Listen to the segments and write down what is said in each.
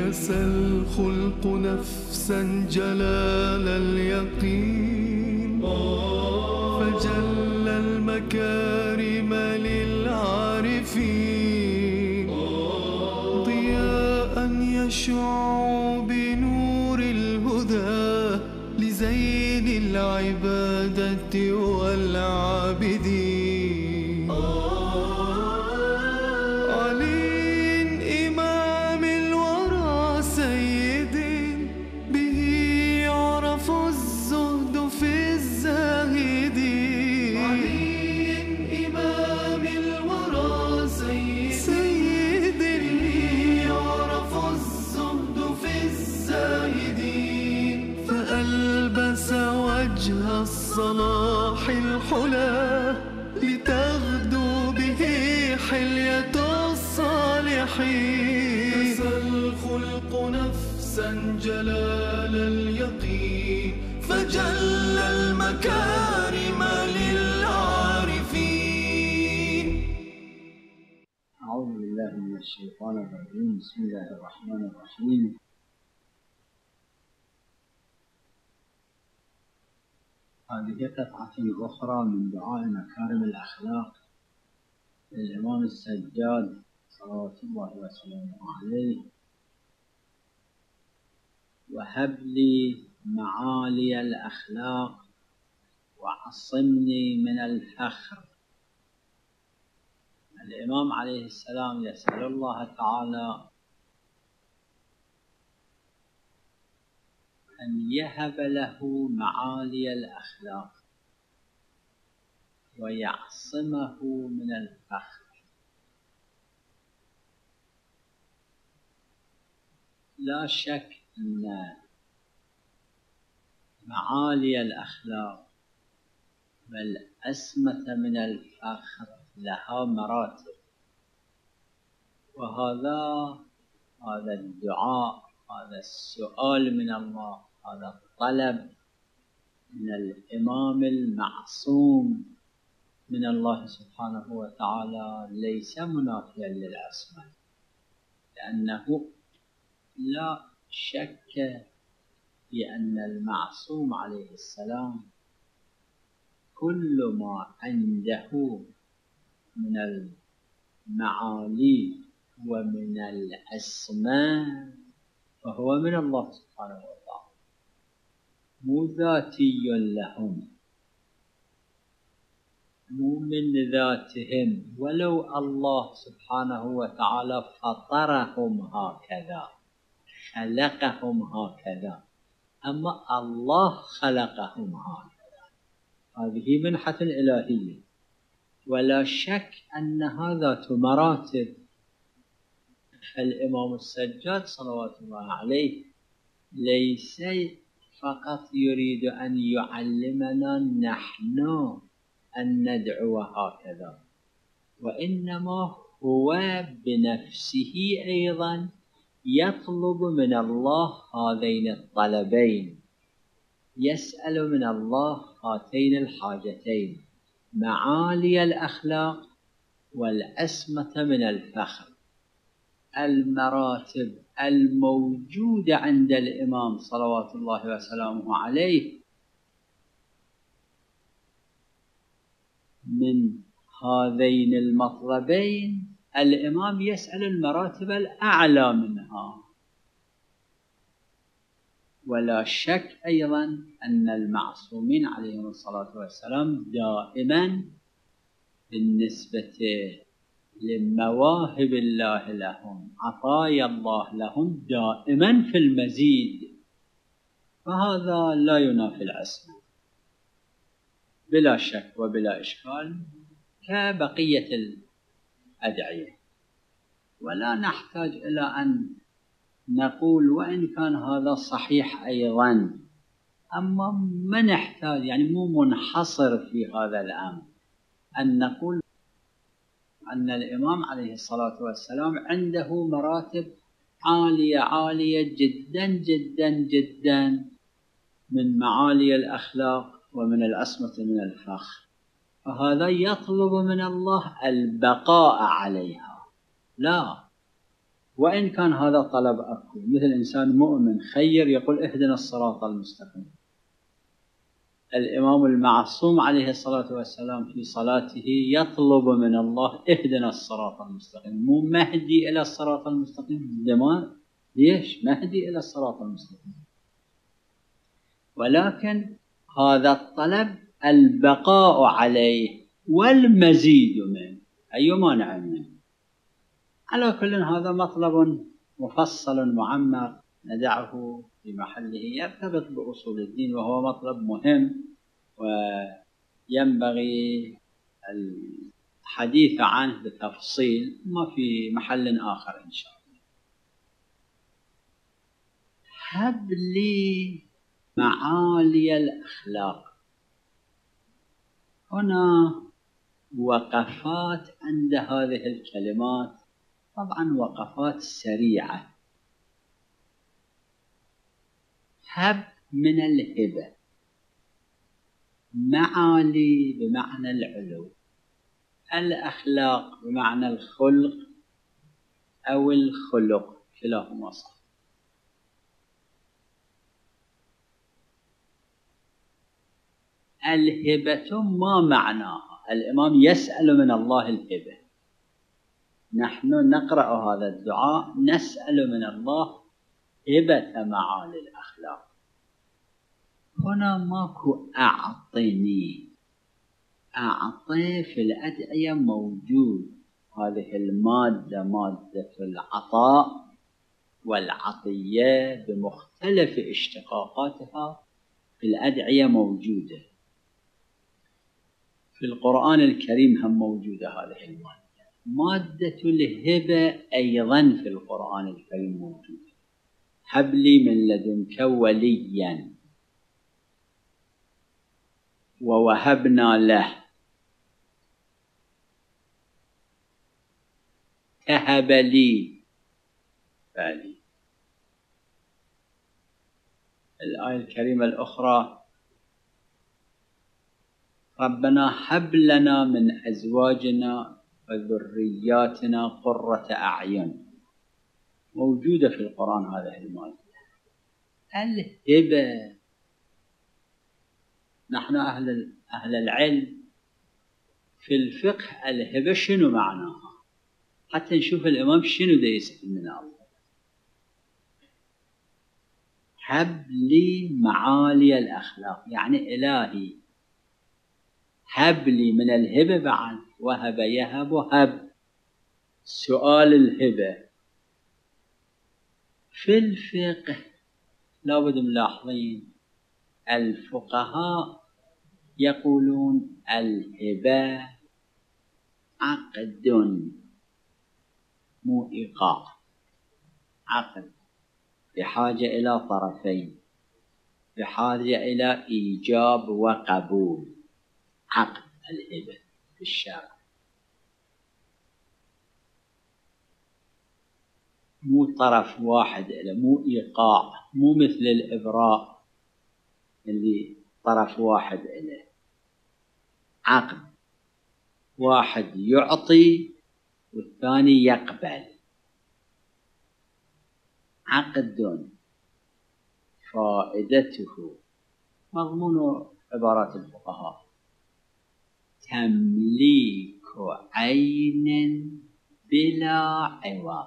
كسى الخلق نفسا جلال اليقين، فجل المكارم للعارفين، ضياء يشع بنور الهدى لزين العبادة والعابدين. علي إمام الورى سيد، به يعرف الزهد في الزاهدين. علي إمام الورى سيد، به يعرف الزهد في الزاهدين. فألبس وجه الصلاح الحلى لتغدو به حلية الصالحين. كسى الخلق نفسا جلال اليقين، فجل المكارم للعارفين. أعوذ بالله من الشيطان الرجيم. بسم الله الرحمن الرحيم. هذه قطعة أخرى من دعاء مكارم الأخلاق للإمام السجاد صلوات الله وسلامه عليه. وهب لي معالي الأخلاق وعصمني من الفخر. الإمام عليه السلام يسأل الله تعالى أن يهب له معالي الأخلاق ويعصمه من الفخر. لا شك أن معالي الأخلاق والأسمة من الفخر لها مراتب، وهذا الدعاء، هذا السؤال من الله، هذا الطلب من الإمام المعصوم من الله سبحانه وتعالى ليس منافيا للعصمة، لأنه لا شك في أن المعصوم عليه السلام كل ما عنده من المعالي ومن الأسماء فهو من الله سبحانه وتعالى، مو ذاتي لهم، مو من ذاتهم، ولو الله سبحانه وتعالى فطرهم هكذا، خلقهم هكذا، أما الله خلقهم هكذا، هذه منحة إلهية. ولا شك أنها ذات مراتب. فالإمام السجاد صلوات الله عليه ليس فقط يريد أن يعلمنا نحن أن ندعو هكذا، وإنما هو بنفسه أيضا يطلب من الله هذين الطلبين، يسأل من الله هاتين الحاجتين: معالي الأخلاق والأسمة من الفخر. المراتب الموجودة عند الإمام صلوات الله وسلامه عليه من هذين المطلبين الإمام يسأل المراتب الأعلى منها. ولا شك أيضا أن المعصومين عليهم الصلاة والسلام دائما بالنسبة لمواهب الله لهم، عطايا الله لهم، دائما في المزيد، فهذا لا ينافي العصمة بلا شك وبلا إشكال كبقية الأدعية. ولا نحتاج إلى أن نقول وإن كان هذا صحيح أيضا، أما ما نحتاج، يعني مو منحصر في هذا الأمر أن نقول أن الإمام عليه الصلاة والسلام عنده مراتب عالية جدا جدا جدا من معالي الأخلاق ومن الأسمة من الفخر، فهذا يطلب من الله البقاء عليها، لا وإن كان هذا طلب أكو، مثل إنسان مؤمن خير يقول اهدنا الصراط المستقيم. الإمام المعصوم عليه الصلاة والسلام في صلاته يطلب من الله اهدنا الصراط المستقيم، مو مهدي إلى الصراط المستقيم. ليش مهدي إلى الصراط المستقيم؟ ولكن هذا الطلب البقاء عليه والمزيد منه، أي مانع منه. على كل هذا مطلب مفصل معمق ندعه في محله، يرتبط بأصول الدين، وهو مطلب مهم وينبغي الحديث عنه بتفصيل، ما في محل آخر إن شاء الله. هب لي معالي الأخلاق. هنا وقفات عند هذه الكلمات، طبعا وقفات سريعة. هب من الهبة، معالي بمعنى العلو، الأخلاق بمعنى الخلق أو الخلق، كلاهما صح. الهبة ما معناها؟ الإمام يسأل من الله الهبة. نحن نقرأ هذا الدعاء نسأل من الله هبة معالي الأخلاق. هنا ماكو أعطني، أعطي في الأدعية موجود. هذه المادة مادة العطاء والعطية بمختلف اشتقاقاتها في الأدعية موجودة. في القرآن الكريم هم موجودة هذه المادة. مادة الهبة أيضا في القرآن الكريم موجودة. هب لي من لدنك وليا، ووهبنا له، تهب لي فالي. الآية الكريمة الأخرى ربنا هب لنا من أزواجنا وذرياتنا قرة أعين، موجودة في القرآن هذه المادة. الهبة، نحن أهل العلم في الفقه الهبة شنو معناها، حتى نشوف الإمام شنو دا يسأل من الله. هب لي معالي الأخلاق، يعني إلهي هب لي من الهبة. بعد وهب يهب هب، سؤال الهبة في الفقه لابد ملاحظين. الفقهاء يقولون الهبة عقد مو إيقاع، عقد بحاجة إلى طرفين، بحاجة إلى إيجاب وقبول. عقد الهبة في الشرع مو طرف واحد إلى، مو إيقاع، مو مثل الإبراء اللي طرف واحد إليه. عقد واحد يعطي والثاني يقبل. عقد فائدته، مضمون عبارات الفقهاء، تمليك عين بلا عوض.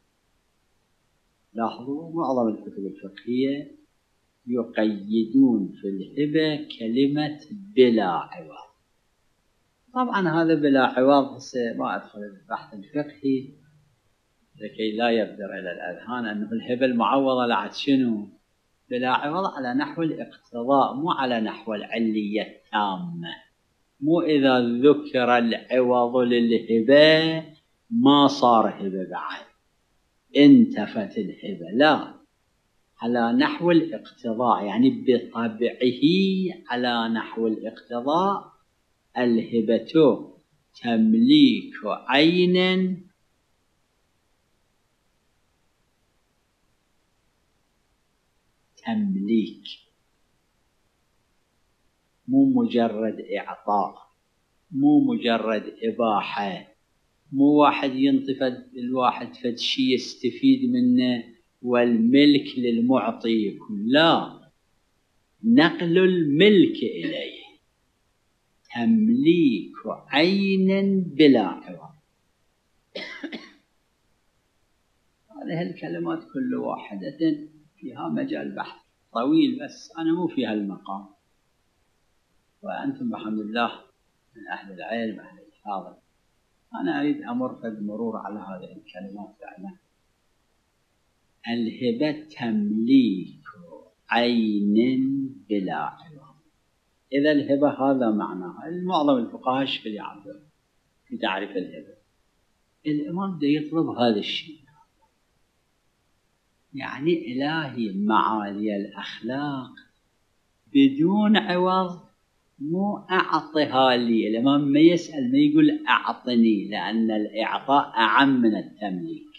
لاحظوا معظم الكتب الفقهية يقيدون في الهبة كلمة بلا عوض. طبعا هذا بلا عوض ما أدخل البحث الفقهي لكي لا يبدر إلى الأذهان أنه الهبة المعوضة لعد شنو؟ بلا عوض على نحو الاقتضاء، مو على نحو العلية التامة. مو إذا ذكر العوض للهبة ما صار هبة بعد، انتفت الهبة، لا، على نحو الاقتضاء، يعني بطبعه على نحو الاقتضاء. الهبة تمليك عين تمليك، مو مجرد إعطاء، مو مجرد إباحة، مو واحد ينطي الواحد فد شي يستفيد منه والملك للمعطي يكون، لا، نقل الملك إليه، تمليك عين بلا عوض. هذه الكلمات كل واحدة فيها مجال بحث طويل، بس أنا مو في هالمقام، وأنتم بحمد الله من أهل العلم أهل الحاضر. أنا أريد أمر بالمرور على هذه الكلمات فعلا. الهبة تمليك عين بلا عوض. إذا الهبة هذا معناها، معظم الفقهاء في يعبر في تعريف الهبة. الإمام ده يطلب هذا الشيء، يعني إلهي معالي الأخلاق بدون عوض، مو أعطها لي. الإمام ما يسأل، ما يقول أعطني، لأن الإعطاء أعم من التمليك.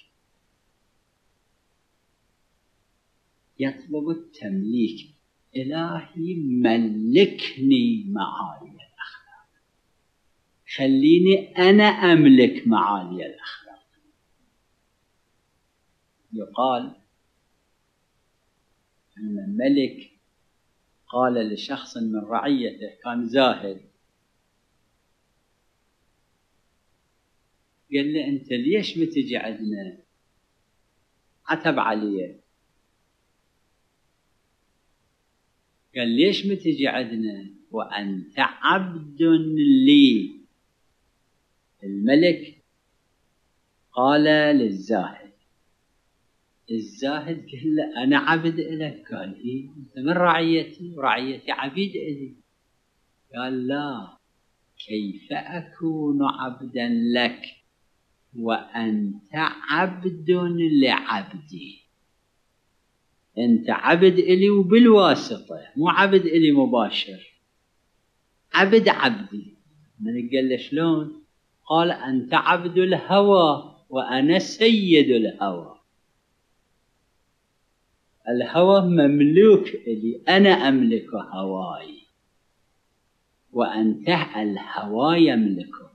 يطلب التمليك، إلهي ملكني معالي الأخلاق، خليني أنا أملك معالي الأخلاق. يقال أن الملك قال لشخص من رعيته كان زاهد، قال له أنت ليش ما تجي عندنا؟ عتب عليه، قال ليش ما تجي عندنا وأنت عبد لي؟ الملك قال للزاهد، الزاهد قال له أنا عبد لك. قال إيه، أنت من رعيتي ورعيتي عبيد إلي. قال لا، كيف أكون عبدا لك وأنت عبد لعبدي؟ أنت عبد إلي وبالواسطة، مو عبد إلي مباشر، عبد عبدي. من قال له شلون؟ قال أنت عبد الهوى وأنا سيد الهوى. الهوى مملوك إلي، أنا أملك هواي، وأنت الهوى يملكك.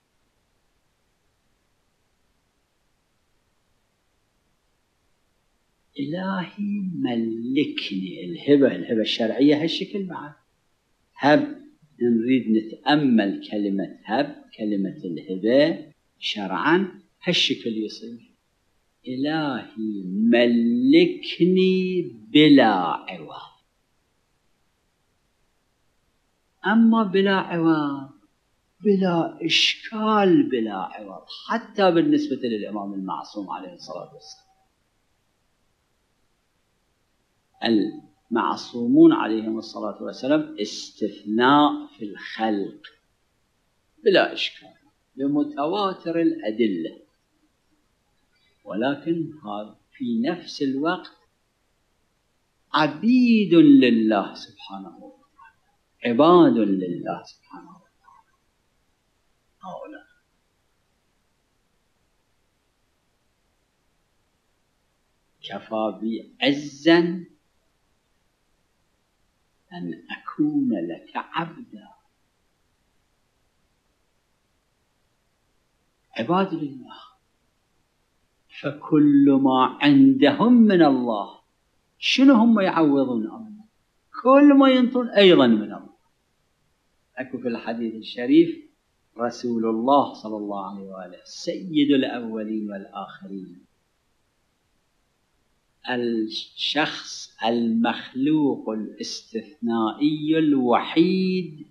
إلهي ملكني. الهبة الشرعية هالشكل بعد. هب، نريد نتأمل كلمة هب، كلمة الهبة شرعا هالشكل يصير، إلهي ملكني بلا عوض. أما بلا عوض، بلا إشكال، بلا عوض، حتى بالنسبة للإمام المعصوم عليه الصلاة والسلام. المعصومون عليهم الصلاة والسلام استثناء في الخلق بلا إشكال بمتواتر الأدلة، ولكن هذا في نفس الوقت عبيد لله سبحانه وتعالى، عباد لله سبحانه وتعالى. هؤلاء كفى بي عزا أن أكون لك عبدا. عباد لله، فكل ما عندهم من الله شنو هم يعوضون الله؟ كل ما ينطون أيضا من الله. أكو في الحديث الشريف رسول الله صلى الله عليه وآله سيد الأولين والآخرين، الشخص المخلوق الاستثنائي الوحيد،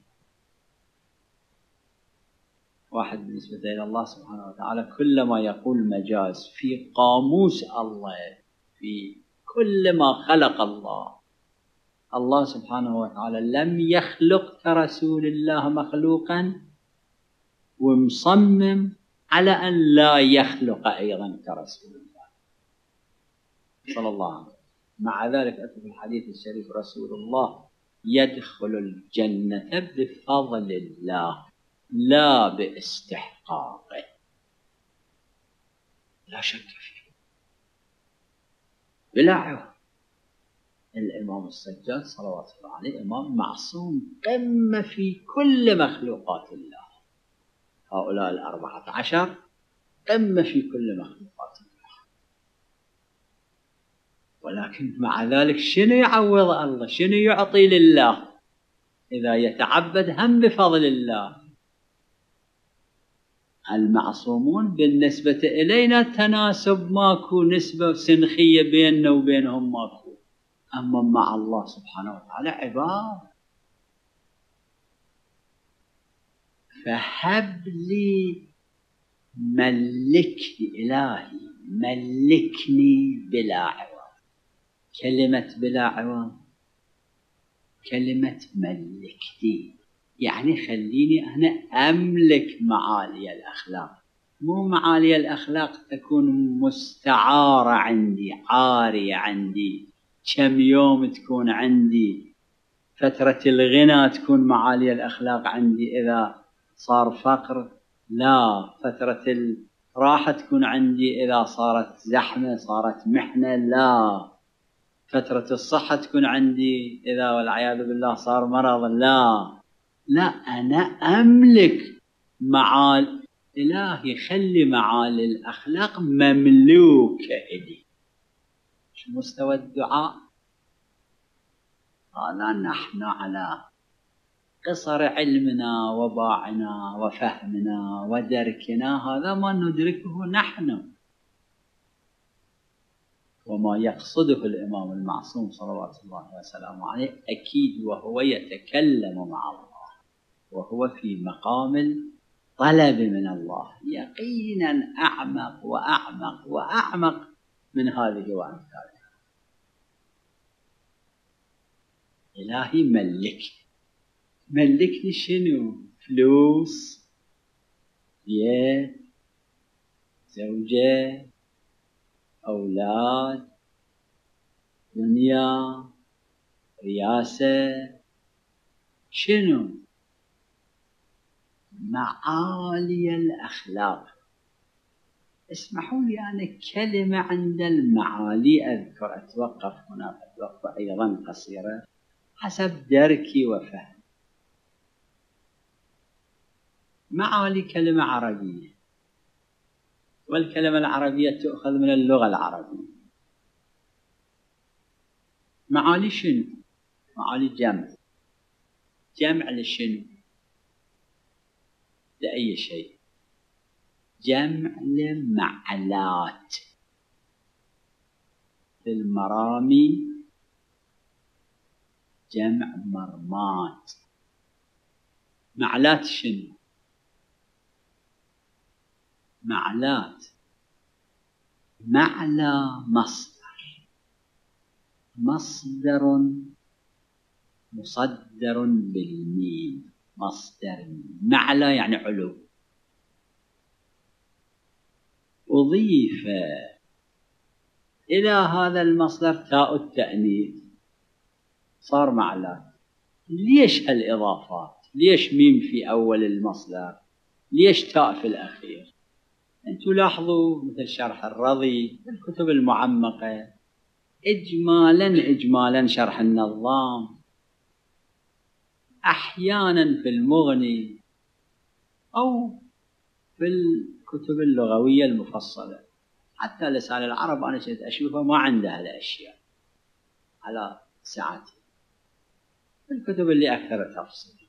واحد بالنسبة إلى الله سبحانه وتعالى. كلما يقول مجاز في قاموس الله، في كل ما خلق الله، الله سبحانه وتعالى لم يخلق كرسول الله مخلوقا، ومصمم على أن لا يخلق أيضا كرسول الله صلى الله عليه وسلم. مع ذلك أتى في الحديث الشريف رسول الله يدخل الجنة بفضل الله لا باستحقاقه، لا شك فيه، بلا عوض. الإمام السجاد صلوات الله عليه إمام معصوم قمة في كل مخلوقات الله. هؤلاء 14 قمة في كل مخلوقات الله. ولكن مع ذلك شنو يعوض الله؟ شنو يعطي لله إذا يتعبد هم بفضل الله؟ المعصومون بالنسبة إلينا تناسب، ماكو نسبة سنخية بيننا وبينهم ماكو، أما مع الله سبحانه وتعالى عباد. فهب لي، ملكني إلهي، ملكني بلا عوض. كلمة بلا عوض كلمة ملكني، يعني خليني أنا أملك معالي الأخلاق. مو معالي الأخلاق تكون مستعارة عندي، عارية عندي، كم يوم تكون عندي. فترة الغنى تكون معالي الأخلاق عندي، إذا صار فقر لا. فترة الراحة تكون عندي، إذا صارت زحمة صارت محنة لا. فترة الصحة تكون عندي، إذا والعياذ بالله صار مرض لا. لا، أنا أملك معال إلهي، خلي معالي الأخلاق مملوكة إلي. شو مستوى الدعاء هذا؟ نحن على قصر علمنا وباعنا وفهمنا ودركنا، هذا ما ندركه نحن، وما يقصده الإمام المعصوم صلوات الله وسلامه عليه أكيد وهو يتكلم مع الله وهو في مقام الطلب من الله يقينا أعمق وأعمق وأعمق من هذه وأمثالها. إلهي ملكني شنو؟ فلوس، بيت، زوجة، أولاد، دنيا، رياسة، شنو؟ معالي الأخلاق. اسمحوا لي أنا كلمة عند المعالي أذكر، أتوقف هنا أتوقف أيضا قصيرة حسب دركي وفهم. معالي كلمة عربية، والكلمة العربية تؤخذ من اللغة العربية. معالي شنو؟ معالي جمع لشنو؟ لأي شيء، جمع لمعلات. للمرامي جمع مرمات. معلات شنو؟ معلات، معلى مصدر مصدر بالميم، مصدر معلى يعني علو. أضيف إلى هذا المصدر تاء التأنيث صار معلى. ليش هالإضافات؟ ليش ميم في أول المصدر؟ ليش تاء في الأخير؟ أنتوا لاحظوا مثل شرح الرضي، الكتب المعمقة، إجمالا شرح النظام، أحيانا في المغني أو في الكتب اللغوية المفصلة. حتى لسان العرب أنا كنت أشوفه ما عنده هالأشياء على ساعتي، في الكتب اللي أكثر تفصيل.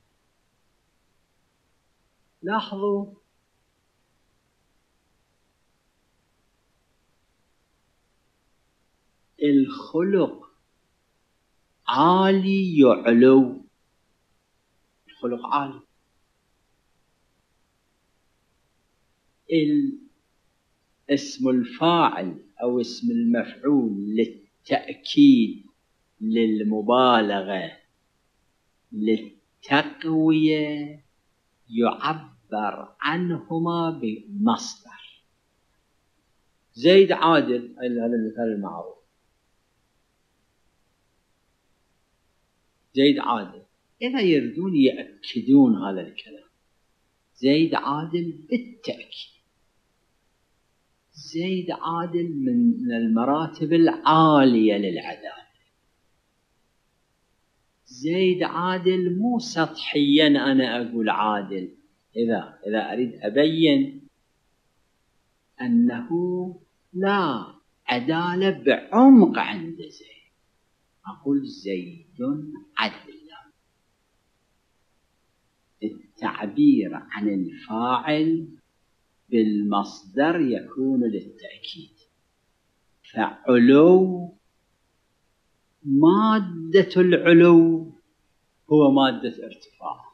لاحظوا الخلق عالي يعلو، الخلق عالي. اسم الفاعل أو اسم المفعول للتأكيد، للمبالغة، للتقوية، يعبر عنهما بمصدر. زيد عادل، هذا المثال المعروف، زيد عادل. إذا يريدون يأكدون هذا الكلام، زيد عادل بالتأكيد، زيد عادل من المراتب العالية للعدالة. زيد عادل مو سطحيا أنا أقول عادل. إذا أريد أبين أنه لا عدالة بعمق عند زيد. أقول زيد عدل. التعبير عن الفاعل بالمصدر يكون للتأكيد، فعلو، مادة العلو هو مادة ارتفاع.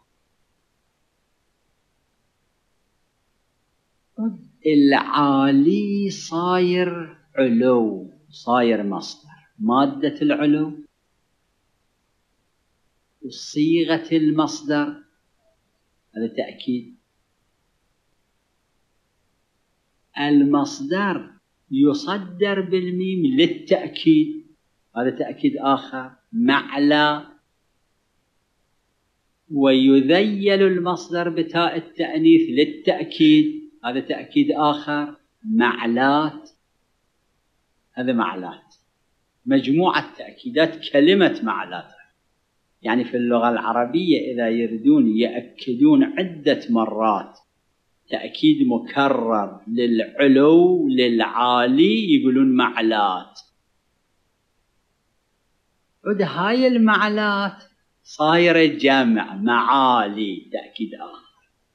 العالي صاير علو، صاير مصدر، مادة العلو وصيغة المصدر، هذا تأكيد. المصدر يصدر بالميم للتأكيد، هذا تأكيد آخر، معلى. ويذيل المصدر بتاء التأنيث للتأكيد، هذا تأكيد آخر، معلات، هذا معلات. مجموعة تأكيدات كلمة معلات. يعني في اللغة العربية إذا يريدون يأكدون عدة مرات تأكيد مكرر للعلو للعالي يقولون معلات. هاي المعلات صايرة جمع، معالي تأكيد آخر.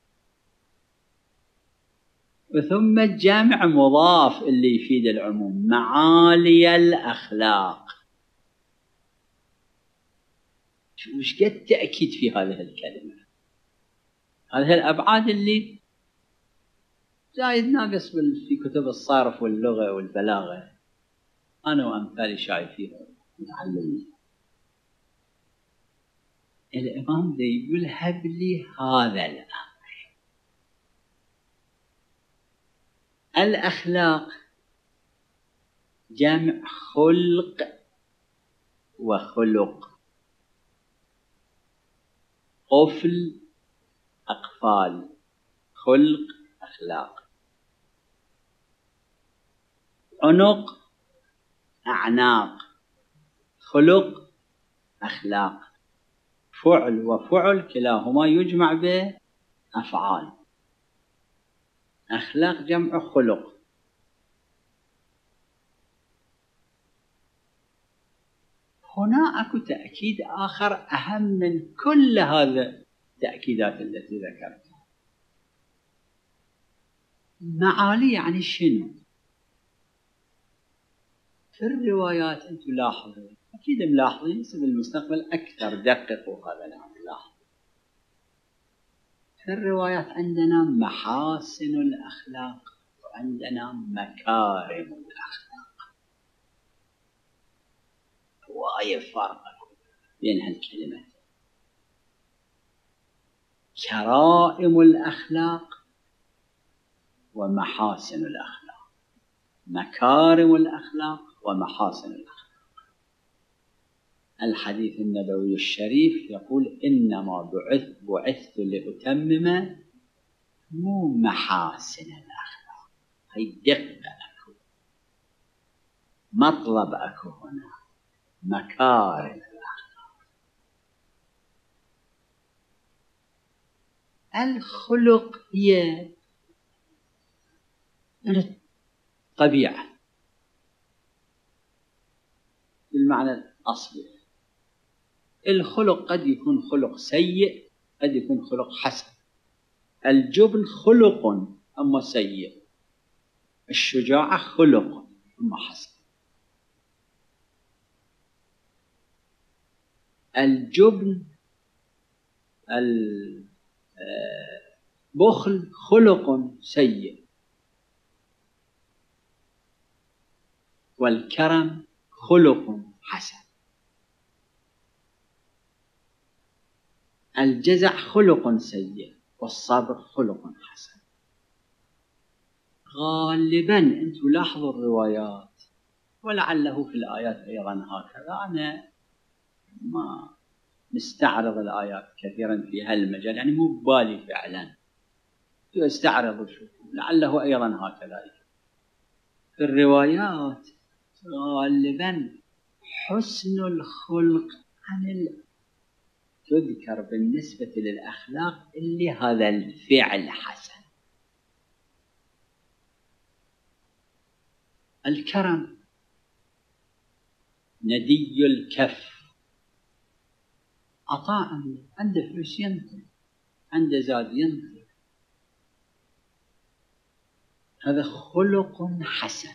وثم الجمع مضاف اللي يفيد العموم، معالي الأخلاق. وش قد تأكيد في هذه الكلمة. هذه الأبعاد اللي زايد ناقص في كتب الصرف واللغة والبلاغة، أنا وأمثالي شايفيها متعلمين. الإمام يقول هب لي هذا الأمر. الأخلاق جمع خلق وخلق، قفل أقفال، خلق أخلاق. عنق أعناق، خلق أخلاق. فعل وفعل كلاهما يجمع بأفعال. أخلاق جمع خلق. هنا أكو تأكيد آخر أهم من كل هذه التأكيدات التي ذكرتها. معالي يعني شنو؟ في الروايات أنتم لاحظوا، أكيد ملاحظين، في المستقبل أكثر دققوا هذا الأمر. في الروايات عندنا محاسن الأخلاق وعندنا مكارم الأخلاق. وايد فرق بين هالكلمتين. كرائم الأخلاق ومحاسن الأخلاق، مكارم الأخلاق ومحاسن الأخلاق. الحديث النبوي الشريف يقول إنما بعثت لأتمم مو محاسن الأخلاق. هي دقة أكو، مطلب أكو هنا، مكارم الأخلاق. الخلق هي الطبيعة بالمعنى الأصلي. الخلق قد يكون خلق سيء، قد يكون خلق حسن. الجبن خلق أما سيء، الشجاعة خلق أما حسن. الجبن البخل خلق سيء، والكرم خلق حسن. الجزع خلق سيء والصبر خلق حسن. غالبا أنتم لاحظوا الروايات، ولعله في الآيات أيضا هكذا. أنا ما نستعرض الآيات كثيرا في هالمجال، يعني مو ببالي فعلا، استعرض وشوف، لعله أيضا هكذا. في الروايات غالبا حسن الخلق تذكر بالنسبة للأخلاق اللي هذا الفعل حسن. الكرم، ندي الكف، عطاء، عنده فلوس ينطي، عنده زاد ينطي، هذا خلق حسن.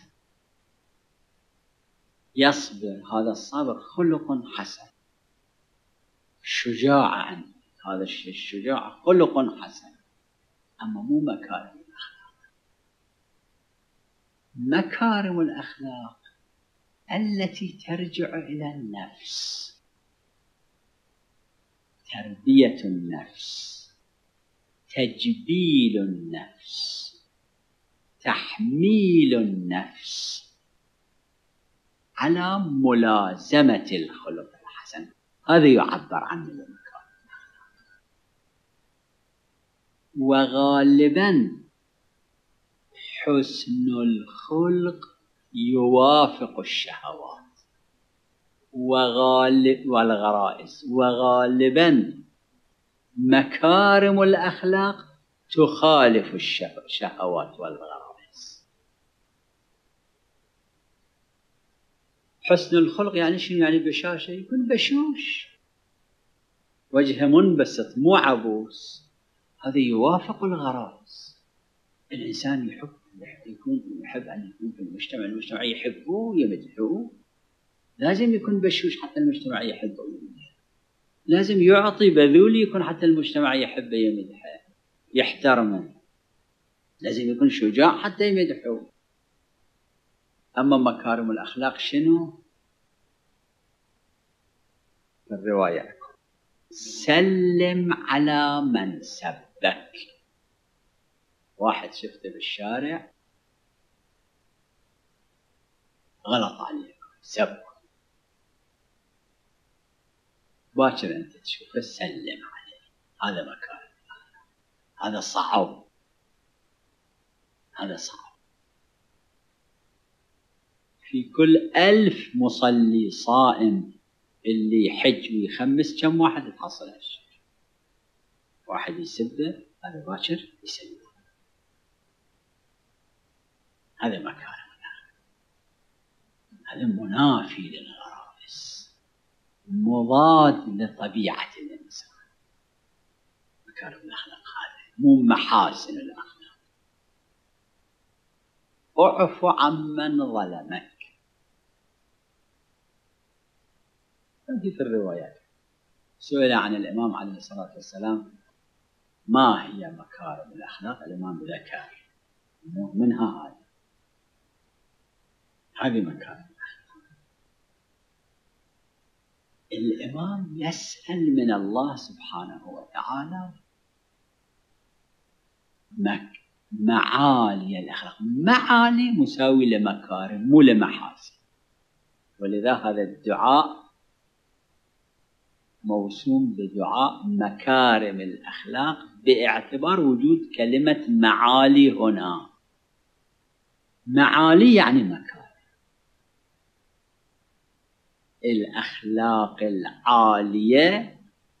يصبر، هذا الصبر خلق حسن. شجاعة، هذا الشجاع خلق حسن، أما مو مكارم الأخلاق. مكارم الأخلاق التي ترجع إلى النفس، تربية النفس، تجبيل النفس، تحميل النفس على ملازمة الخلق الحسن، هذا يعبر عنه المكارم. وغالبا حسن الخلق يوافق الشهوات والغرائز، وغالبا مكارم الأخلاق تخالف الشهوات والغرائز. حسن الخلق يعني شنو؟ يعني بشاشة، يكون بشوش، وجهه منبسط مو عبوس، هذا يوافق الغرائز. الإنسان يحب أن يكون في المجتمع يحبوه ويمدحوه، لازم يكون بشوش حتى المجتمع يحبه ويمدحه، لازم يعطي بذول يكون حتى المجتمع يحبه يمدحه يحترمه، لازم يكون شجاع حتى يمدحه. أما مكارم الأخلاق شنو؟ في الرواية سلم على من سبك. واحد شفته بالشارع غلط عليك، سبك، باكر أنت تشوفه سلم عليه، هذا مكارم، هذا صعب، هذا صعب. في كل 1000 مصلي صائم اللي يحج ويخمس كم واحد تحصل هالشيء؟ واحد يسبه، هذا باكر يسلم، هذا مكارم، هذا منافي للغرائز، مضاد لطبيعة الإنسان. مكارم الأخلاق هذا مو محاسن الأخلاق. اعف عمن ظلمك. في الروايات سئل عن الإمام عليه الصلاة والسلام ما هي مكارم الأخلاق، الإمام ذكر منها هذه مكارم الأخلاق. الإمام يسأل من الله سبحانه وتعالى معالي الأخلاق، معالي مساوي لمكارم مو لمحاسن، ولذا هذا الدعاء موسوم بدعاء مكارم الأخلاق باعتبار وجود كلمة معالي هنا. معالي يعني مكارم الأخلاق العالية،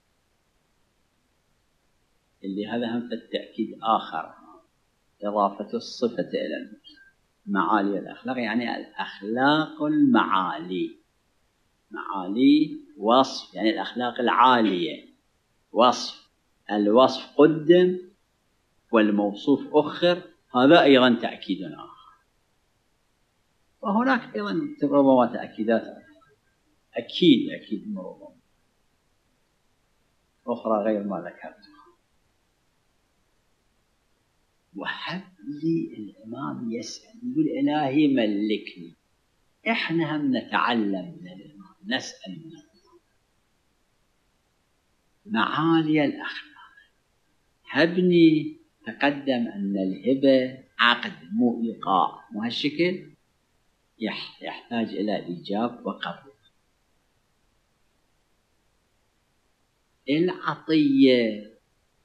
اللي هذا هم في التأكيد آخر، إضافة الصفة إلى معالي الأخلاق، يعني الأخلاق المعالي. معالي وصف، يعني الأخلاق العالية وصف، الوصف قدم والموصوف أخر، هذا أيضا تأكيد آخر. وهناك أيضا ربما تأكيدات أكيد ربما أخرى غير ما ذكرتها. وحب لي الإمام يسأل، يقول إلهي ملكني. إحنا هم نتعلم من الإمام، نسأل من الله معالي الأخلاق. هبني، تقدم أن الهبة عقد مو إيقاع، وهالشكل يحتاج إلى إيجاب وقبول. العطية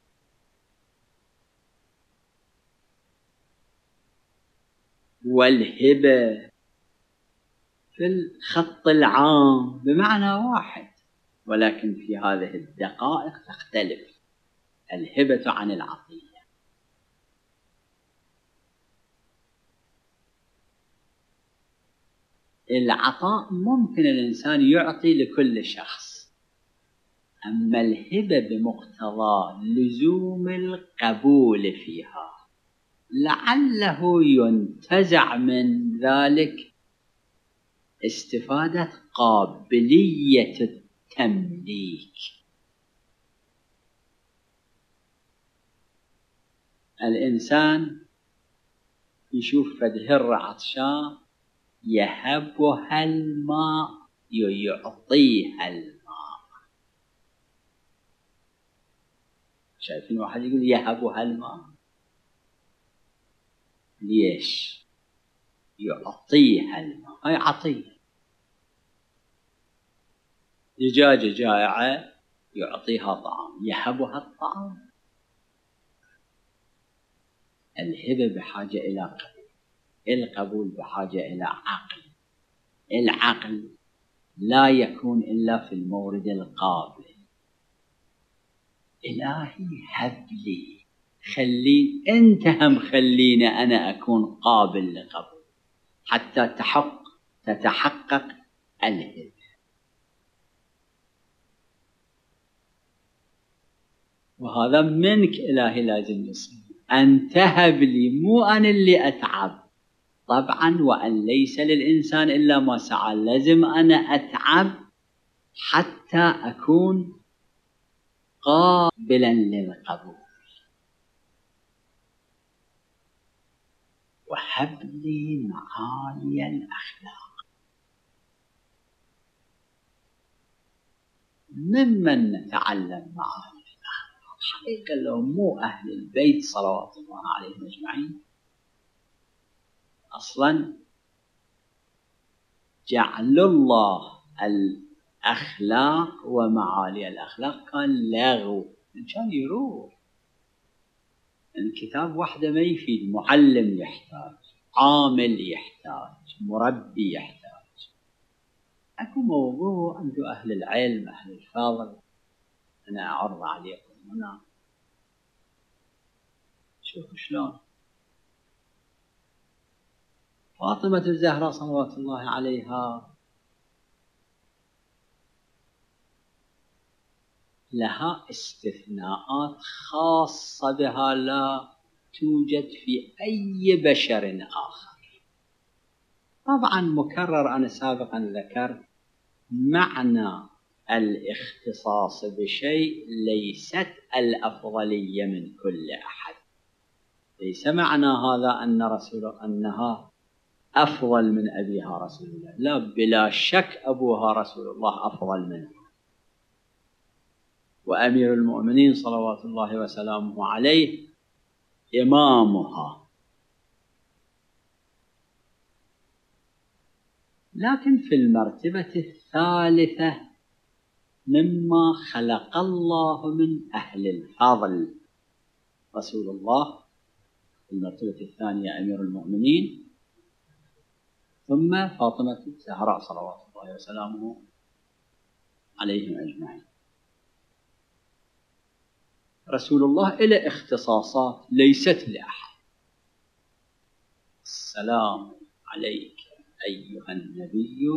والهبة في الخط العام بمعنى واحد، ولكن في هذه الدقائق تختلف الهبة عن العطية. العطاء ممكن الإنسان يعطي لكل شخص، أما الهبة بمقتضى لزوم القبول فيها لعله ينتزع من ذلك استفادة قابلية التمليك. الإنسان يشوف فد هرة عطشان يهبها الماء يعطيها الماء. شايفين واحد يقول يهبها الماء، ليش؟ يعطيها الماء، هاي عطية. دجاجة جائعة يعطيها طعام، يهبها الطعام. الهبة بحاجة إلى قبول، القبول بحاجة إلى عقل، العقل لا يكون إلا في المورد القابل. إلهي هب لي، خلي أنت هم خليني أنا أكون قابل لقبول حتى تتحقق الهبة. وهذا منك إلهي لازم يصير، أن تهب لي، مو أنا اللي أتعب. طبعا وأن ليس للإنسان إلا ما سعى، لازم أنا أتعب حتى أكون قابلا للقبول. وهب لي معالي الأخلاق. ممن نتعلم معالي الأخلاق؟ حقيقة لو مو أهل البيت صلوات الله عليهم أجمعين، أصلا جعل الله الأخلاق ومعالي الأخلاق كان لغو، كان يروح. الكتاب وحده ما يفيد، معلم يحتاج، عامل يحتاج، مربي يحتاج. أكو موضوع عنده أهل العلم أهل الفضل أنا أعرض عليكم هنا. شوفوا شلون فاطمة الزهراء صلوات الله عليها لها استثناءات خاصة بها لا توجد في أي بشر آخر. طبعا مكرر، أنا سابقا ذكرت معنى الاختصاص بشيء ليست الأفضلية من كل أحد. ليس معنى هذا أنها أفضل من أبيها رسول الله، لا، بلا شك أبوها رسول الله أفضل منه، وأمير المؤمنين صلوات الله وسلامه عليه إمامها. لكن في المرتبة الثالثة مما خلق الله من أهل الفضل رسول الله، في المرتبة الثانية أمير المؤمنين، ثم فاطمة الزهراء صلوات الله وسلامه عليهم أجمعين. رسول الله إلى اختصاصات ليست لأحد. السلام عليك أيها النبي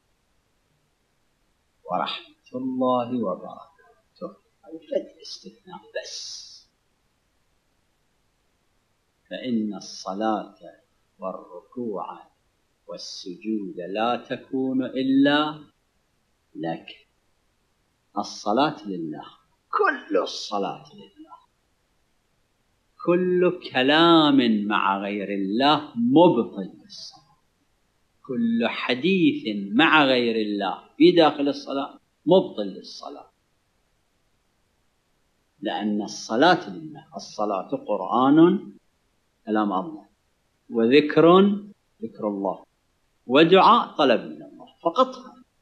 ورحمة الله وبركاته، هذا استثناء بس. فإن الصلاة والركوع والسجود لا تكون إلا لك. الصلاة لله، كل الصلاة لله. كل كلام مع غير الله مبطل للصلاة، كل حديث مع غير الله في داخل الصلاة مبطل للصلاة، لأن الصلاة لله. الصلاة قرآن كلام الله، وذكر ذكر الله، ودعاء طلب من الله فقط.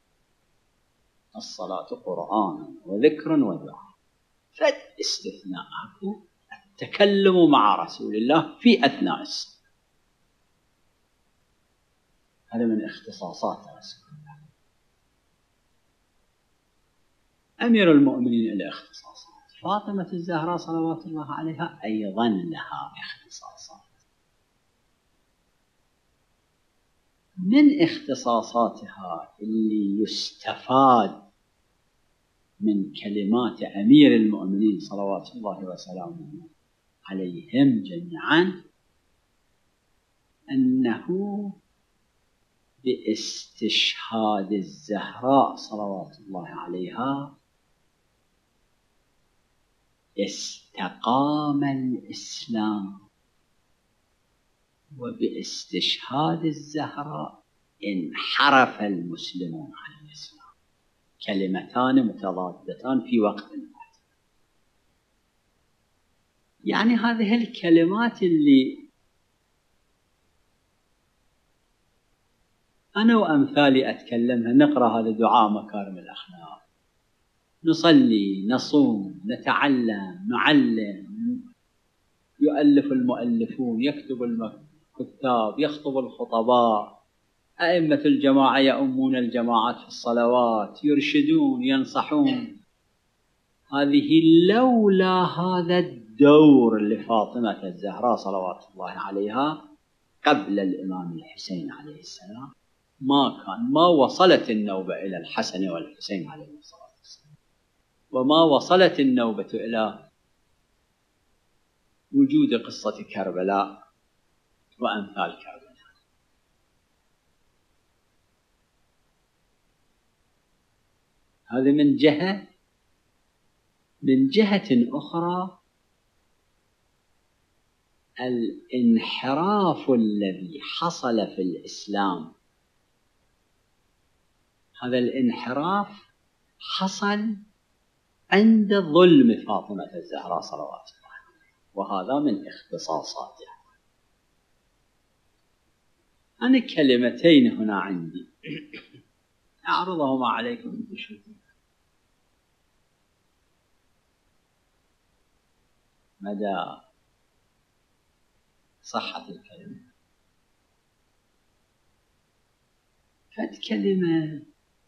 الصلاة قرآن وذكر ودعاء. فالاستثناء التكلم مع رسول الله في أثناء الصلاة، هذا من اختصاصات رسول الله. أمير المؤمنين له اختصاصات، فاطمة الزهراء صلوات الله عليها أيضا لها اختصاصات. من اختصاصاتها اللي يستفاد من كلمات أمير المؤمنين صلوات الله وسلامه عليهم جميعا أنه باستشهاد الزهراء صلوات الله عليها استقام الإسلام، وباستشهاد الزهراء انحرف المسلمون عن الإسلام. كلمتان متضادتان في وقت واحد. يعني هذه الكلمات اللي أنا وأمثالي أتكلمها، نقرأ هذا دعاء مكارم الأخلاق، نصلي، نصوم، نتعلم، نعلم، يؤلف المؤلفون، يكتب الكتاب، يخطب الخطباء، أئمة الجماعة يؤمون الجماعات في الصلوات، يرشدون، ينصحون. هذه لولا هذا الدور لفاطمة الزهراء صلوات الله عليها قبل الإمام الحسين عليه السلام ما وصلت النوبة إلى الحسن والحسين عليه الصلاة والسلام، وما وصلت النوبة إلى وجود قصة كربلاء وأمثال كربلاء. هذا من جهة. من جهة أخرى الانحراف الذي حصل في الإسلام، هذا الانحراف حصل عند ظلم فاطمة الزهراء صلوات الله عليها، وهذا من اختصاصاتها. أنا كلمتين هنا عندي أعرضهما عليكم بشكل مدى صحة الكلمة. فالكلمة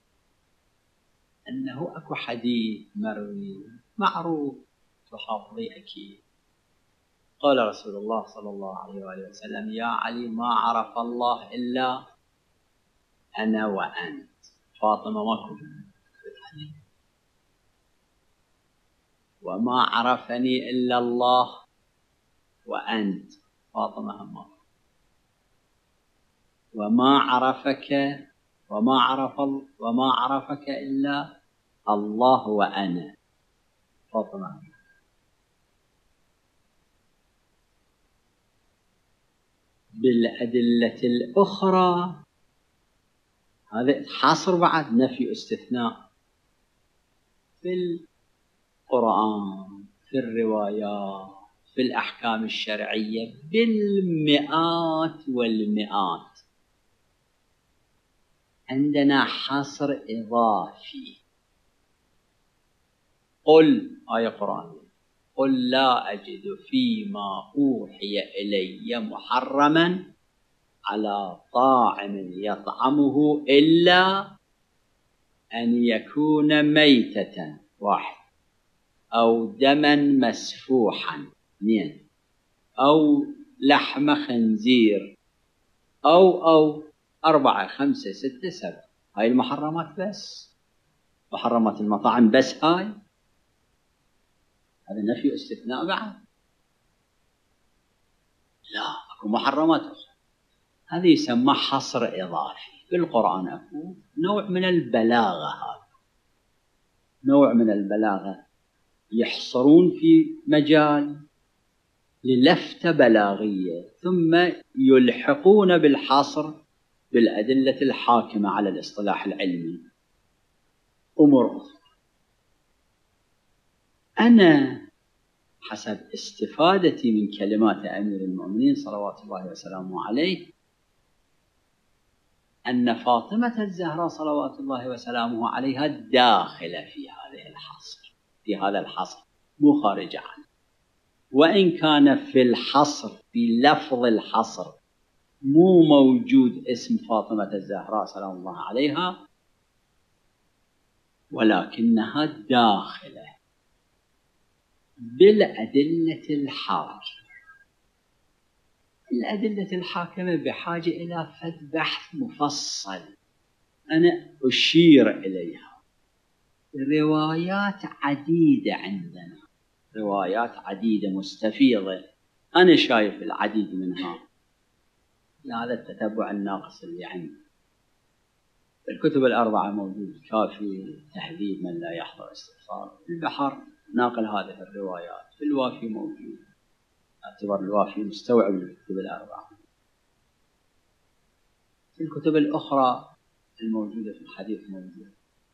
أنه أكو حديث مروي معروف تحافظي أكيد، قال رسول الله صلى الله عليه وآله وسلم: يا علي ما عرف الله إلا أنا وأنت. فاطمة ما كنت، وما عرفني إلا الله وأنت. فاطمة هم، وما عرفك إلا الله وأنا. فاطمة. بالأدلة الأخرى هذا حصر بعد نفي استثناء في القرآن، في الروايات، في الأحكام الشرعية بالمئات والمئات. عندنا حصر إضافي. قل، آية قرآنية: قل لا أجد فيما أوحي إلي محرما على طاعم يطعمه إلا أن يكون ميتة، واحد، أو دما مسفوحا، اثنين، أو لحم خنزير، أو 4 5 6 7. هاي المحرمات بس، محرمات المطاعم بس. هاي هذا نفي استثناء بعد. لا، أكو محرمات أخرى. هذا يسمى حصر إضافي. في القرآن أكو نوع من البلاغة، هذا نوع من البلاغة، يحصرون في مجال للفتة بلاغية ثم يلحقون بالحصر بالأدلة الحاكمة على الاصطلاح العلمي أمور أخرى. أنا حسب استفادتي من كلمات أمير المؤمنين صلوات الله وسلامه عليه أن فاطمة الزهراء صلوات الله وسلامه عليها داخلة في هذا الحصر، مو خارج عنه. وإن كان في الحصر، في لفظ الحصر، مو موجود اسم فاطمة الزهراء سلام الله عليها، ولكنها داخلة بالأدلة الحاكمة. الأدلة الحاكمة بحاجة إلى فد بحث مفصل أنا أشير إليها. روايات عديدة عندنا، روايات عديدة مستفيضة، أنا شايف العديد منها هذا التتبع الناقص اللي عندي. الكتب الأربعة موجود، كافي، تهذيب من لا يحضر استغفار، البحر ناقل هذه الروايات، في الوافي موجود، اعتبر الوافي مستوعب الكتب الأربعة. في الكتب الأخرى الموجودة في الحديث موجود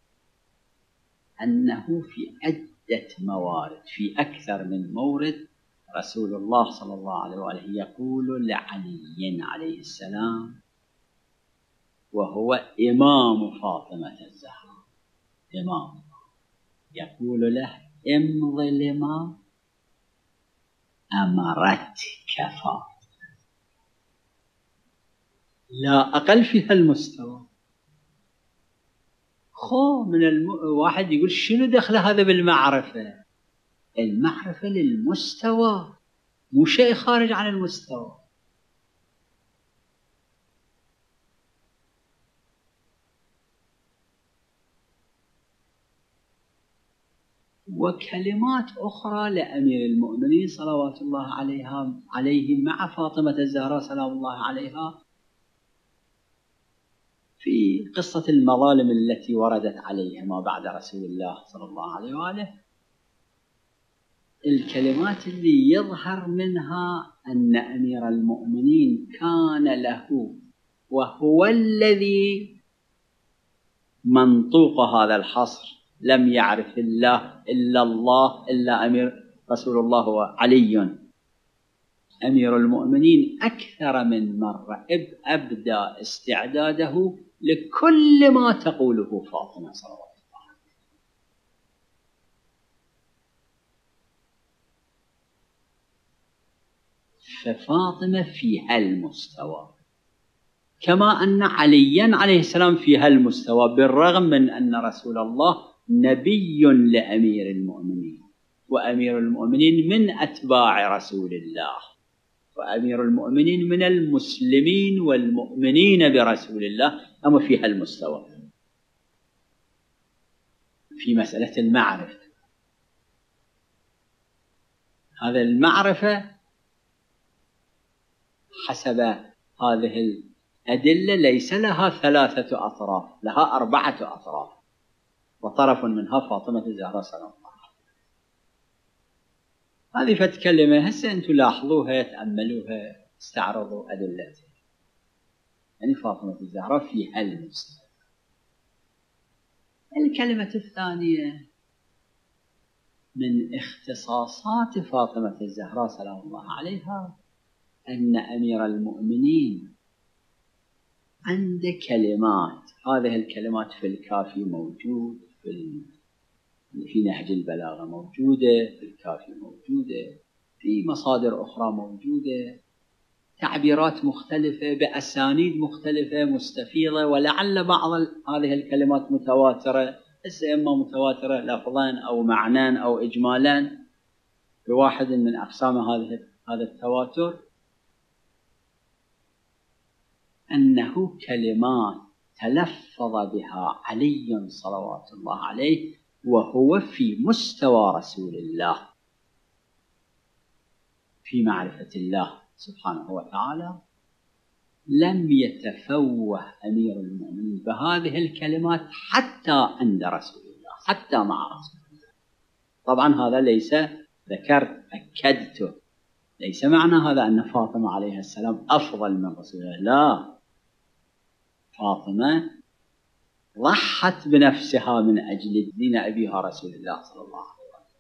أنه في عدة موارد، في أكثر من مورد، رسول الله صلى الله عليه وآله يقول لعلي عليه السلام وهو إمام فاطمة الزهراء، إمام، يقول له امض لما أمرتك فاطمة، لا أقل في هالمستوى. واحد يقول شنو دخل هذا بالمعرفة؟ المعرفة للمستوى، مو شيء خارج عن المستوى. وكلمات أخرى لأمير المؤمنين صلوات الله عليه مع فاطمة الزهراء سلام الله عليها في قصة المظالم التي وردت عليهما بعد رسول الله صلى الله عليه وآله. الكلمات اللي يظهر منها أن أمير المؤمنين كان له، وهو الذي منطوق هذا الحصر، لم يعرف الله إلا أمير رسول الله وعلي. أمير المؤمنين أكثر من مرة أبدى استعداده لكل ما تقوله فاطمة صلوات الله عليها. ففاطمة في هالمستوى، كما أن عليا عليه السلام في هالمستوى، بالرغم من أن رسول الله نبي لأمير المؤمنين، وأمير المؤمنين من أتباع رسول الله، وأمير المؤمنين من المسلمين والمؤمنين برسول الله، أما في هالمستوى في مسألة المعرفة. هذا المعرفة حسب هذه الأدلة ليس لها 3 أطراف، لها 4 أطراف، وطرف منها فاطمة الزهراء سلام الله عليها. هذه فتكلمة هسه أنتم لاحظوها، تأملوها، استعرضوا أدلتها. يعني فاطمة الزهراء في هالمستوى. الكلمة الثانية من اختصاصات فاطمة الزهراء سلام الله عليها أن أمير المؤمنين عند كلمات، هذه الكلمات في الكافي موجود، في نهج البلاغة موجودة، في الكافي موجودة، في مصادر أخرى موجودة، تعبيرات مختلفة بأسانيد مختلفة مستفيضة، ولعل بعض هذه الكلمات متواترة، إما متواترة لفظا أو معنى أو إجمالا بواحد من أقسام هذا التواتر، أنه كلمات تلفظ بها علي صلوات الله عليه وهو في مستوى رسول الله في معرفة الله سبحانه وتعالى، لم يتفوه أمير المؤمنين بهذه الكلمات حتى عند رسول الله، حتى مع رسول الله. طبعا هذا ليس، ذكرت أكدته، ليس معنى هذا أن فاطمة عليه السلام أفضل من رسول الله، لا، فاطمة ضحت بنفسها من أجل دين أبيها رسول الله صلى الله عليه وسلم.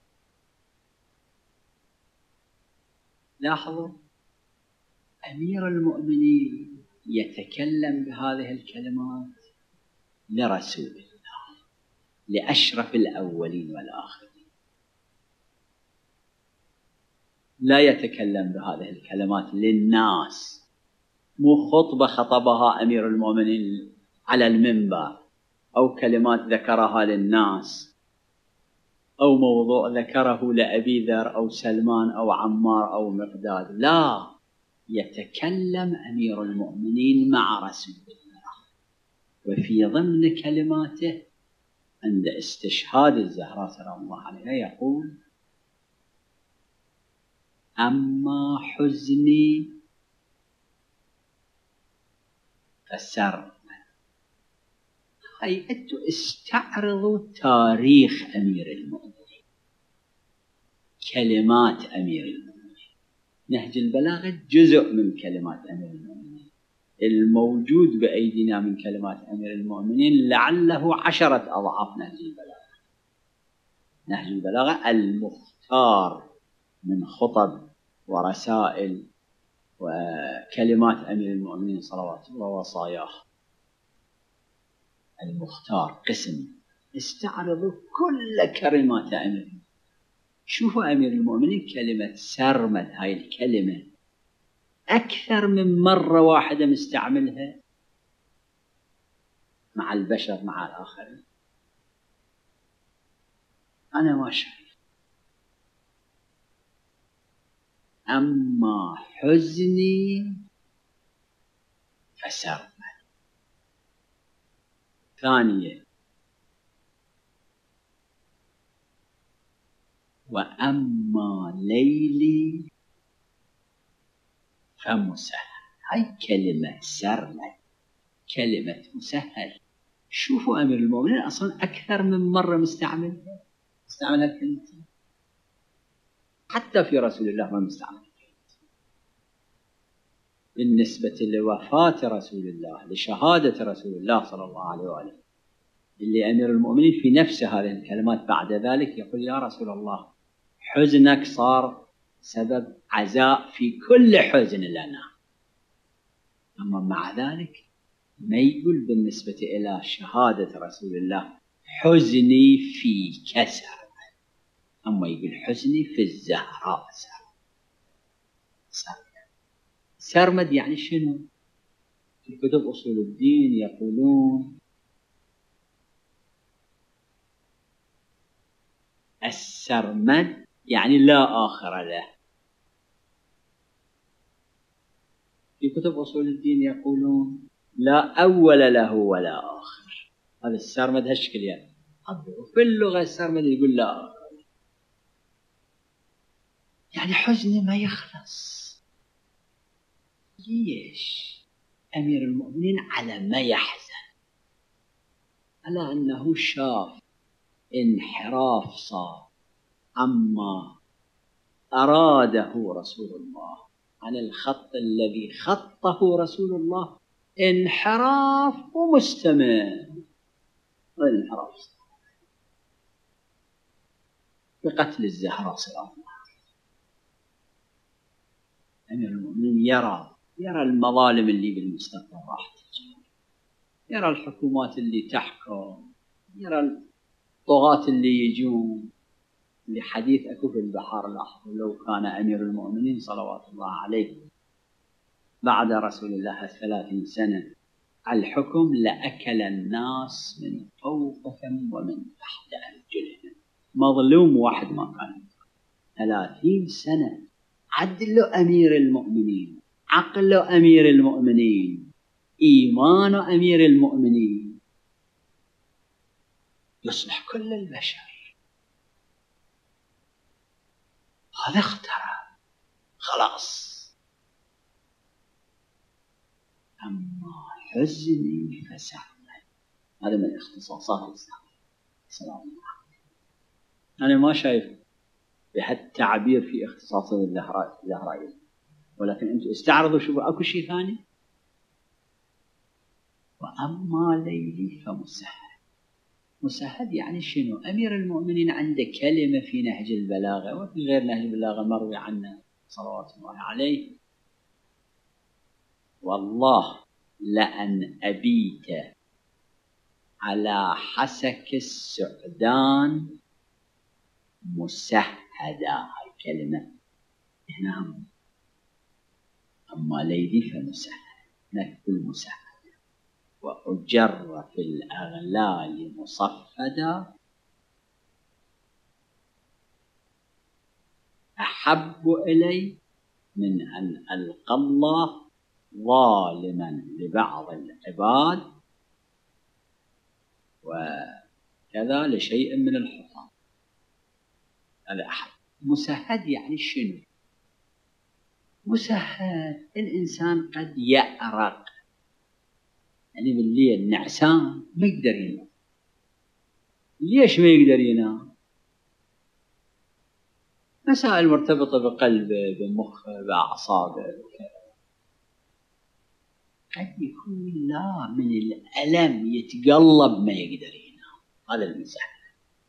لاحظوا أمير المؤمنين يتكلم بهذه الكلمات لرسول الله، لأشرف الأولين والآخرين، لا يتكلم بهذه الكلمات للناس، مو خطبة خطبها أمير المؤمنين على المنبر، أو كلمات ذكرها للناس، أو موضوع ذكره لأبي ذر أو سلمان أو عمار أو مقداد، لا، يتكلم أمير المؤمنين مع رسول الله، وفي ضمن كلماته عند استشهاد الزهراء سلام الله عليها يقول: أما حزني فسر. أي أنتم استعرضوا تاريخ أمير المؤمنين، كلمات أمير المؤمنين. نهج البلاغة جزء من كلمات أمير المؤمنين، الموجود بأيدينا من كلمات أمير المؤمنين لعله 10 أضعاف نهج البلاغة. نهج البلاغة المختار من خطب ورسائل وكلمات أمير المؤمنين صلوات الله ووصاياه، المختار قسم استعرضوا كل كلمات أمير المؤمنين. شوفوا أمير المؤمنين كلمة سرمد، هاي الكلمة أكثر من مرة واحدة مستعملها مع البشر مع الآخرين. أنا ما شايف. أما حزني فسرمد. ثانية: وأما ليلي فمسهل. هاي كلمة سرمد، كلمة مسهل. شوفوا أمير المؤمنين أصلا أكثر من مرة مستعملها الكلمة، حتى في رسول الله ما مستعمل. بالنسبة لوفاة رسول الله، لشهادة رسول الله صلى الله عليه وآله، اللي أمير المؤمنين في نفس هذه الكلمات بعد ذلك يقول: يا رسول الله، حزنك صار سبب عزاء في كل حزن لنا. أما مع ذلك ما يقول بالنسبة إلى شهادة رسول الله حزني في كسر، أما يقول حزني في الزهراء سرمد. يعني شنو؟ في كتب أصول الدين يقولون السرمد يعني لا آخر له. في كتب أصول الدين يقولون لا أول له ولا آخر. هذا السرمد هالشكل يعني. وفي اللغة السرمد يقول لا آخر، يعني حزني ما يخلص. ليش؟ أمير المؤمنين على ما يحزن، على أنه شاف انحراف صار عما أراده رسول الله عن الخط الذي خطه رسول الله، انحراف ومستمر. الانحراف بقتل الزهراء سلام الله. أمير المؤمنين يرى المظالم اللي بالمستقبل راح تجي، يرى الحكومات اللي تحكم، يرى الطغاة اللي يجون. لحديث أكو في البحر الأحمر: لو كان أمير المؤمنين صلوات الله عليه بعد رسول الله 30 سنة على الحكم لأكل الناس من فوقهم ومن تحت أرجلهم. مظلوم واحد ما كان. 30 سنة عدل أمير المؤمنين، عقل أمير المؤمنين، إيمان أمير المؤمنين، يصلح كل البشر. هذا اخترع خلاص. أما حزني فسرمد، هذا من اختصاصات الإسلام سلام الله. أنا ما شايف بهالتعبير في اختصاصات الزهراء، ولكن أنتم استعرضوا شوفوا أكو شيء ثاني. وأما ليلي فمسهل. مسهل يعني شنو؟ أمير المؤمنين عنده كلمة في نهج البلاغة وفي غير نهج البلاغة مروي عنه صلوات الله عليه: والله لأن أبيت على حسك السعدان مسهدا. هاي كلمة هنا. أما ليلي فمسهل، نكتب مسهل. وأجر في الأغلال مصفدا، أحب إلي من أن ألقى الله ظالما لبعض العباد وكذا لشيء من الحطام. هذا أحد. مسهد يعني شنو؟ مسهد الإنسان قد يأرق، يعني بالليل نعسان ما يقدر ينام. ليش ما يقدر ينام؟ مسائل مرتبطة بقلبه بمخه بأعصابه. قد يكون لا من الألم يتقلب ما يقدر ينام. هذا المسهد.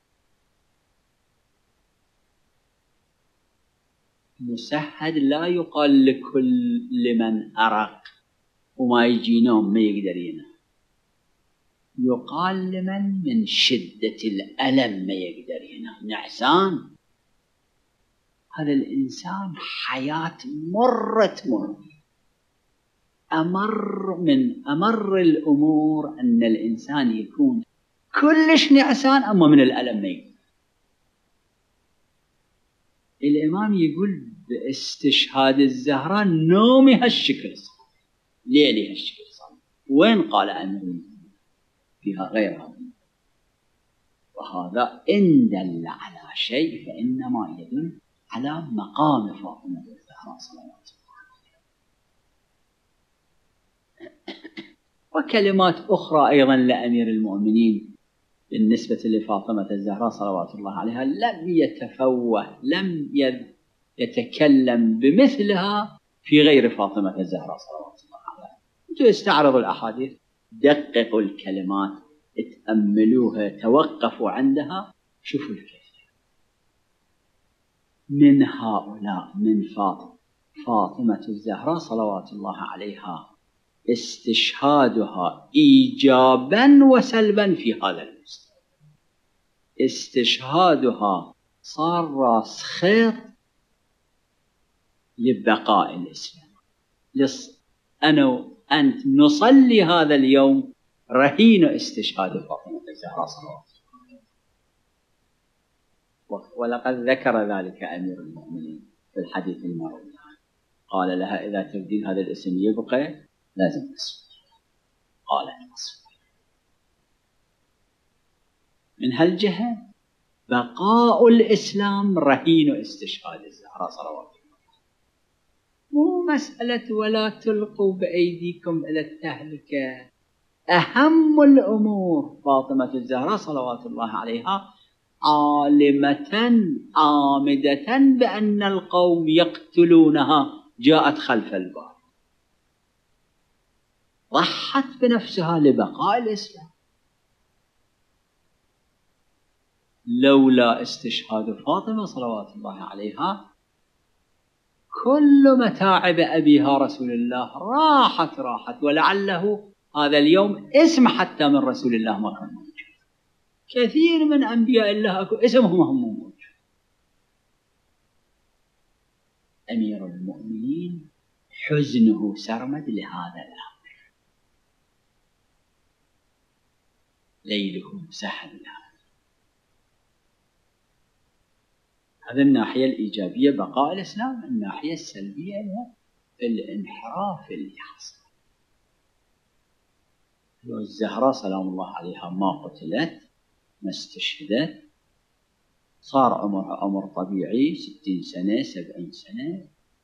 مسهد لا يقال لكل من أرق وما يجي نوم ما يقدر ينام، يقال لمن من شدة الألم ما يقدر ينام نعسان. هذا الإنسان حياة مرت أمر الأمور أن الإنسان يكون كلش نعسان أما من الألم ما يقدر. الإمام يقول باستشهاد الزهراء نومي هالشكل صار، ليلي هالشكل صار. وين قال أنه فيها غيرها؟ وهذا إن دل على شيء فإنما يدل على مقام فاطمة الزهراء صلوات الله عليها. وكلمات أخرى أيضا لأمير المؤمنين بالنسبة لفاطمة الزهراء صلوات الله عليها لم يتفوه، لم يتكلم بمثلها في غير فاطمة الزهراء صلوات الله عليها. انتوا استعرضوا الأحاديث، دققوا الكلمات، اتأملوها، توقفوا عندها، شوفوا الكثير من هؤلاء من فاطمة الزهراء صلوات الله عليها استشهادها إيجابا وسلبا في هذا المستوى. استشهادها صار راس خيط لبقاء الإسلام. أنا وأنت نصلي هذا اليوم رهين استشهاد فاطمة الزهراء صلوات الله عليها. ولقد ذكر ذلك أمير المؤمنين في الحديث المروي، قال لها إذا تبدين هذا الاسم يبقى لازم تصبر. قالت أصبر. من هالجهة بقاء الإسلام رهين استشهاد الزهراء صلوات الله. مو مسألة ولا تلقوا بأيديكم إلى التهلكة. أهم الأمور فاطمة الزهراء صلوات الله عليها عالمة عامدة بأن القوم يقتلونها جاءت خلف الباب، ضحت بنفسها لبقاء الإسلام. لولا استشهاد فاطمة صلوات الله عليها كل متاعب أبيها رسول الله راحت، ولعله هذا اليوم اسم حتى من رسول الله ما كان موجود. كثير من أنبياء الله أكو اسمهم هم موجود. أمير المؤمنين حزنه سرمد لهذا الأمر، ليله سهل لهذا. هذا الناحية الإيجابية بقاء الإسلام. الناحية السلبية الانحراف اللي حصل. الزهراء سلام الله عليها ما قتلت ما استشهدت، صار عمرها عمر طبيعي 60 سنة 70 سنة،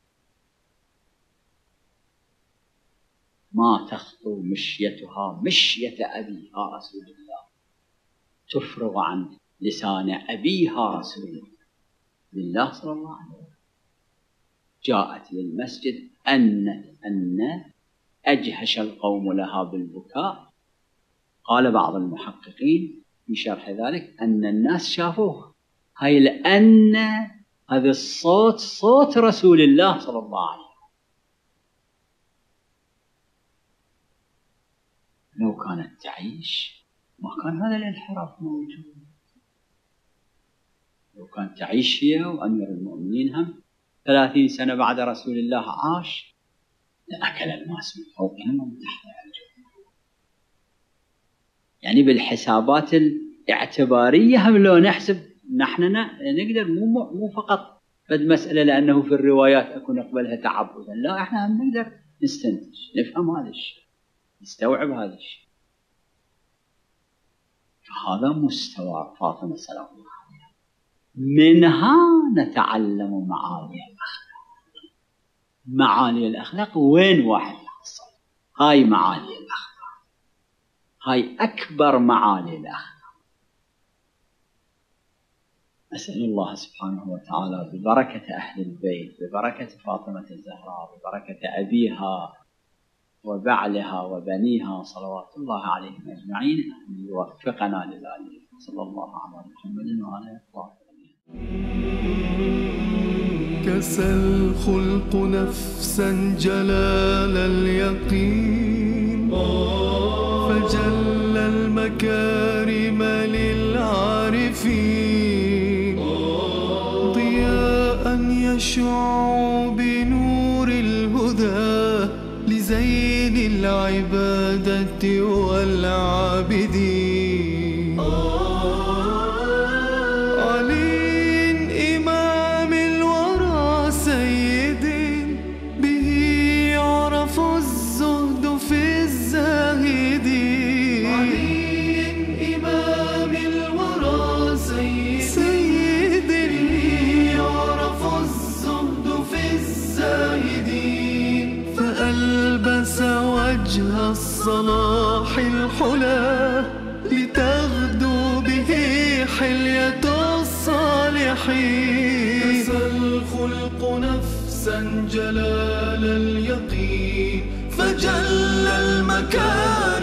ما تخطو مشيتها مشية أبيها رسول الله، تفرغ عن لسان أبيها رسول الله صلى الله عليه وسلم. جاءت للمسجد أن أجهش القوم لها بالبكاء. قال بعض المحققين في شرح ذلك أن الناس شافوه، هاي لأن هذا الصوت صوت رسول الله صلى الله عليه وسلم. لو كانت تعيش ما كان هذا الانحراف موجود. لو كانت تعيش هي وأمير المؤمنين هم 30 سنة بعد رسول الله عاش، لأكل الناس من فوقهم ومن تحتهم. يعني بالحسابات الاعتبارية هم لو نحسب نحن نقدر مو فقط فد مسألة لأنه في الروايات أكون أقبلها تعبدا، لا، إحنا هم نقدر نستنتج، نفهم هذا الشيء، نستوعب هذا الشيء. فهذا مستوى فاطمة سلام الله عليها، منها نتعلم معالي الأخلاق. معالي الأخلاق وين واحد يحصل؟ هاي معالي الأخلاق، هاي أكبر معالي الأخلاق. أسأل الله سبحانه وتعالى ببركة أهل البيت، ببركة فاطمة الزهراء، ببركة أبيها وبعلها وبنيها صلوات الله عليهم أجمعين أن يوفقنا لذلك. صلى الله على محمد وعلى آله. كسى الخلق نفسا جلال اليقين، فجل المكارم للعارفين، ضياء يشع بنور الهدى لزين العبادة والعابدين. علي إمام الورى سيد، به يعرف الزهد في الزاهدين. علي إمام الورى سيد، به يعرف الزهد في الزاهدين. فألبس وجه الصلاح الحلى لتغدو به حلية الصالحين. كسى الخلق نفسا جلال اليقين، فجل المكان